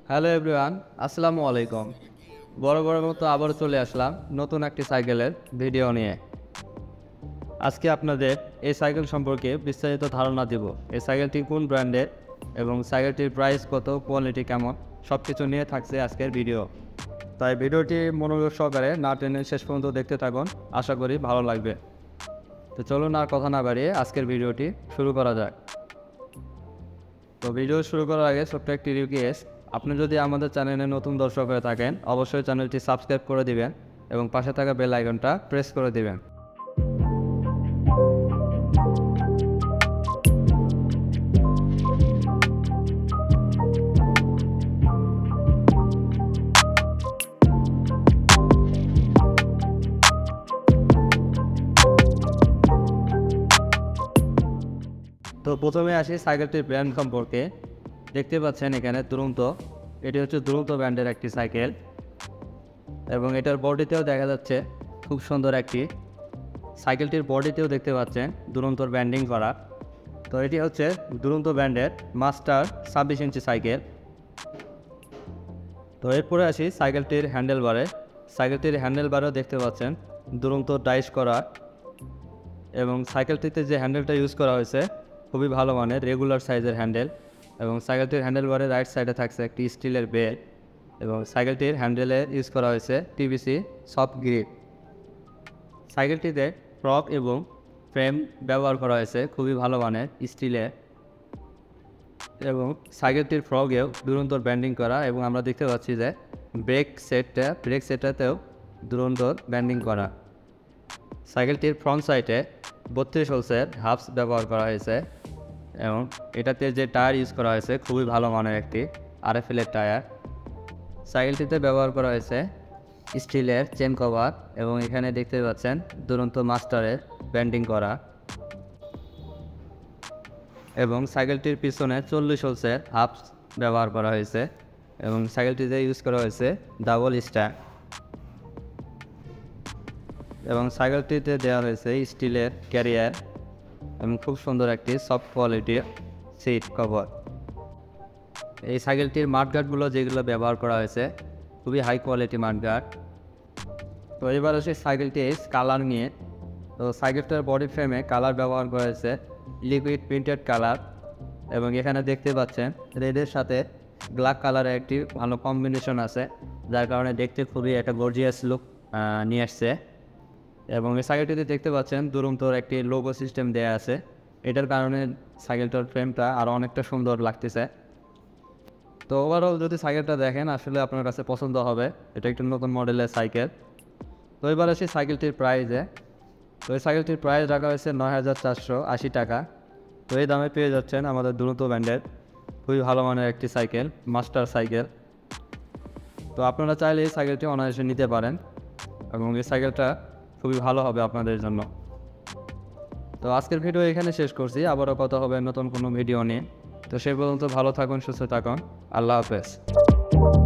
Hello everyone, আসসালামু আলাইকুম। বড় মতো আবারও চলে আসলাম নতুন একটি সাইকেলের ভিডিও নিয়ে। আজকে আপনাদের এই সাইকেল সম্পর্কে বিস্তারিত ধারণা দেব। এই সাইকেলটি কোন ব্র্যান্ডের এবং সাইকেলটির প্রাইস কত, কোয়ালিটি কেমন, সব কিছু নিয়ে থাকছে আজকের ভিডিও। তাই ভিডিওটি মনোযোগ সহকারে না টেনে শেষ পর্যন্ত দেখতে থাকুন, আশা করি ভালো লাগবে। তো চলুন আর কথা না বাড়িয়ে আজকের ভিডিওটি শুরু করা যাক। তো ভিডিও শুরু করার আগে ছোট্ট একটি রিকোয়েস্ট, আপনি যদি আমাদের চ্যানেলে নতুন দর্শক হয়ে থাকেন অবশ্যই চ্যানেলটি সাবস্ক্রাইব করে দিবেন এবং পাশে থাকা বেল আইকনটা প্রেস করে দিবেন। তো প্রথমে আসি সাইকেলটির ব্র্যান্ড সম্পর্কে। দেখতে পাচ্ছেন এখানে দুরন্ত, এটি হচ্ছে দুরন্ত ব্র্যান্ডের একটি সাইকেল এবং এটার বডিতেও দেখা যাচ্ছে খুব সুন্দর একটি সাইকেলটির বডিতেও দেখতে পাচ্ছেন দুরন্তর ব্র্যান্ডিং করা। তো এটি হচ্ছে দুরন্ত ব্র্যান্ডের মাস্টার 26 ইঞ্চি সাইকেল। তো এরপরে আসি সাইকেলটির হ্যান্ডেলবারে। সাইকেলটির হ্যান্ডেলবারেও দেখতে পাচ্ছেন দুরন্ত ডাইস করা এবং সাইকেলটিতে যে হ্যান্ডেলটা ইউজ করা হয়েছে খুবই ভালো মানের রেগুলার সাইজের হ্যান্ডেল এবং সাইকেলটির হ্যান্ডেলবারের রাইট সাইডে থাকছে একটি স্টিলের বেল এবং সাইকেলটির হ্যান্ডেলে ইউজ করা হয়েছে টিভিসি সফট গ্রিপ। সাইকেলটিতে ফ্রক এবং ফ্রেম ব্যবহার করা হয়েছে খুবই ভালো মানের স্টিলের এবং সাইকেলটির ফ্রগেও দুরন্তর ব্যান্ডিং করা এবং আমরা দেখতে পাচ্ছি যে ব্রেক সেটটাতেও দুরন্তর ব্যান্ডিং করা। সাইকেলটির ফ্রন্ট সাইডে 32 হোলসের হাফস ব্যবহার করা হয়েছে এবং এটাতে যে টায়ার ইউজ করা হয়েছে খুবই ভালো মানের একটি RFL-এর টায়ার। সাইকেলটিতে ব্যবহার করা হয়েছে স্টিলের চেন কভার এবং এখানে দেখতে পাচ্ছেন দুরন্ত মাস্টারের ব্যান্ডিং করা এবং সাইকেলটির পিছনে 40 হোলসের হাফস ব্যবহার করা হয়েছে এবং সাইকেলটিতে ইউজ করা হয়েছে ডাবল স্ট্যান্ড এবং সাইকেলটিতে দেওয়া হয়েছে স্টিলের ক্যারিয়ার এবং খুব সুন্দর একটি সফট কোয়ালিটির সিট কভার। এই সাইকেলটির মাঠগার্ডগুলো যেগুলো ব্যবহার করা হয়েছে খুবই হাই কোয়ালিটি মাঠগার্ড। তো এবার আসে সাইকেলটির কালার নিয়ে। তো সাইকেলটার বডি ফ্রেমে কালার ব্যবহার করা হয়েছে লিকুইড প্রিন্টেড কালার এবং এখানে দেখতে পাচ্ছেন রেডের সাথে ব্ল্যাক কালারের একটি ভালো কম্বিনেশন আছে, যার কারণে দেখতে খুবই একটা গর্জিয়াস লুক নিয়ে আসছে এবং এই সাইকেলটিতে দেখতে পাচ্ছেন দুরন্তর একটি লোগো সিস্টেম দেওয়া আছে। এটার কারণে সাইকেলটার ফ্রেমটা আরও অনেকটা সুন্দর লাগতেছে। তো ওভারঅল যদি সাইকেলটা দেখেন আসলে আপনার কাছে পছন্দ হবে, এটা একটু নতুন মডেলের সাইকেল। তো এবার আসি সাইকেলটির প্রাইসে। তো এই সাইকেলটির প্রাইস রাখা হয়েছে 9,480 টাকা। তো এই দামে পেয়ে যাচ্ছেন আমাদের দুরন্ত ব্র্যান্ডের খুবই ভালো মানের একটি সাইকেল, মাস্টার সাইকেল। তো আপনারা চাইলে এই সাইকেলটি অনায়াসে নিতে পারেন এবং এই সাইকেলটা খুবই ভালো হবে আপনাদের জন্য। তো আজকের ভিডিও এখানে শেষ করছি, আবারও কথা হবে নতুন কোনো ভিডিও নিয়ে। তো সে পর্যন্ত ভালো থাকুন, সুস্থ থাকুন, আল্লাহ হাফেজ।